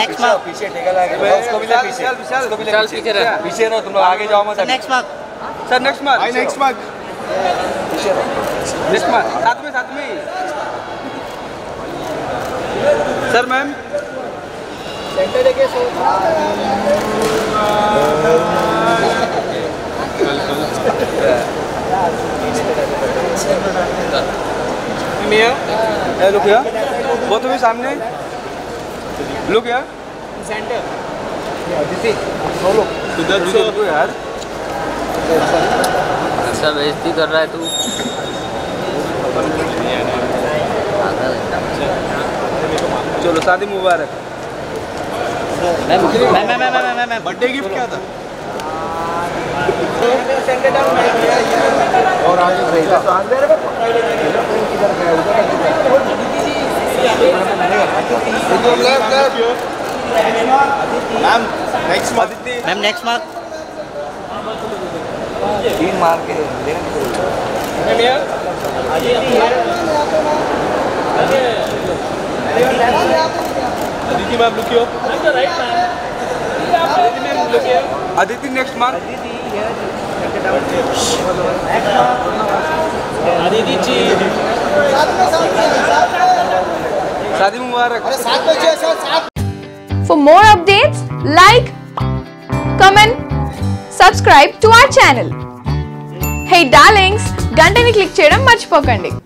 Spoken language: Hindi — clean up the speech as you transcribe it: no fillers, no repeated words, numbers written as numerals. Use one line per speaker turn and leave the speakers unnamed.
नेक्स्ट मार्क
पीछे टेका लगा उसको भी ले पीछे उसको भी ले पीछे रहो तुम लोग आगे जाओ मत
next mark
sir next mark
next mark
next mark साथ में सर मैम सेंटर लेके look here both of you सामने लुक हियर सेंटर लोग यार
ऐसा बेइज्जती कर रहा है तू।
चलो शादी मुबारक।
बर्थडे गिफ्ट क्या था
और आगे
ma'am next mark
ma'am next mark
3 मार के
Aditi ma'am look here Aditi next mark Aditi ji शादी मुबारक।
For more updates, like, comment, subscribe to our channel. Hey darlings, గంటని click చేయడం మర్చిపోకండి.